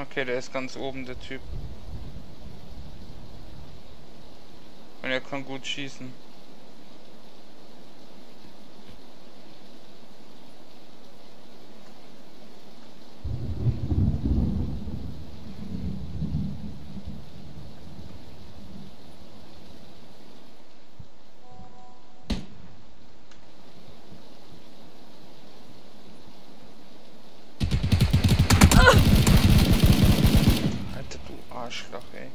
Okay, der ist ganz oben, der Typ. Und er kann gut schießen. Alter, du Arschloch, ey.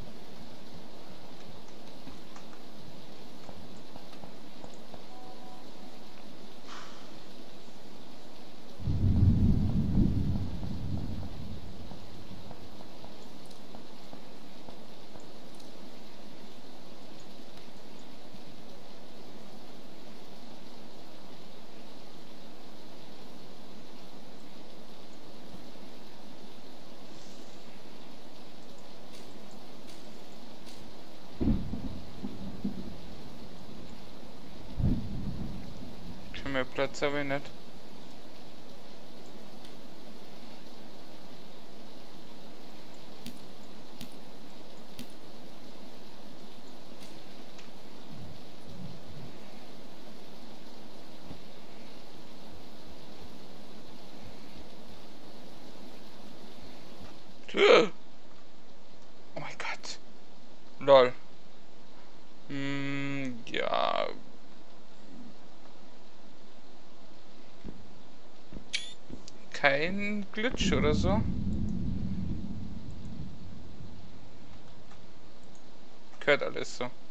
Mehr Platz habe ich nicht. Oh mein Gott. Lol. Ja. Kein Glitch oder so. Gehört alles so.